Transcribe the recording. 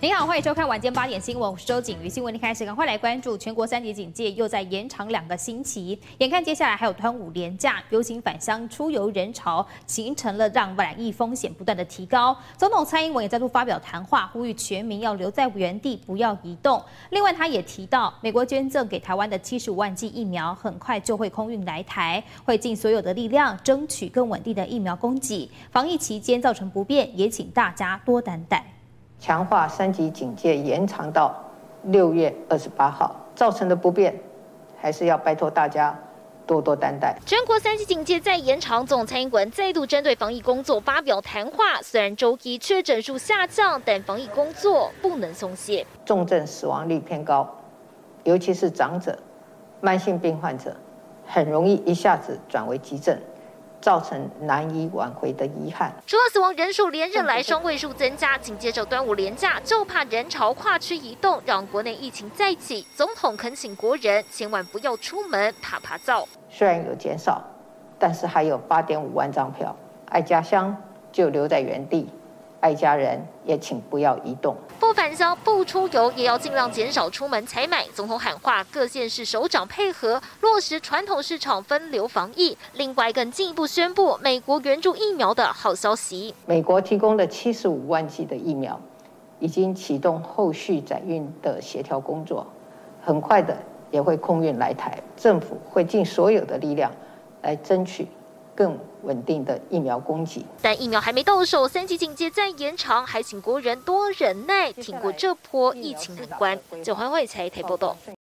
您好，欢迎收看晚间8点新闻，我是周景瑜。新闻一开始，赶快来关注全国3级警戒又在延长2个星期，眼看接下来还有端午连假，游行返乡出游人潮形成了让染疫风险不断的提高。总统蔡英文也再度发表谈话，呼吁全民要留在原地，不要移动。另外，他也提到，美国捐赠给台湾的75万剂疫苗很快就会空运来台，会尽所有的力量争取更稳定的疫苗供给。防疫期间造成不便，也请大家多担待。 强化3级警戒延长到6月28号，造成的不便，还是要拜托大家多多担待。 全国3级警戒再延长，总统蔡英文再度针对防疫工作发表谈话。虽然周一确诊数下降，但防疫工作不能松懈。 重症死亡率偏高，尤其是长者、慢性病患者，很容易一下子转为急症。 造成难以挽回的遗憾。 除了死亡人数连日来双位数增加，紧接着端午连假，就怕人潮跨区移动，让国内疫情再起。总统恳请国人千万不要出门，怕燥。 虽然有减少，但是还有8.5万张票。爱家乡就留在原地，爱家人也请不要移动。 不返乡、不出游，也要尽量减少出门采买。总统喊话，各县市首长配合落实传统市场分流防疫。另外，更进一步宣布美国援助疫苗的好消息。 美国提供的75万剂的疫苗，已经启动后续载运的协调工作，很快的也会空运来台。政府会尽所有的力量来争取 更稳定的疫苗供给， 但疫苗还没到手，3级警戒再延长，还请国人多忍耐，挺过这波疫情难关。9环会财台报道。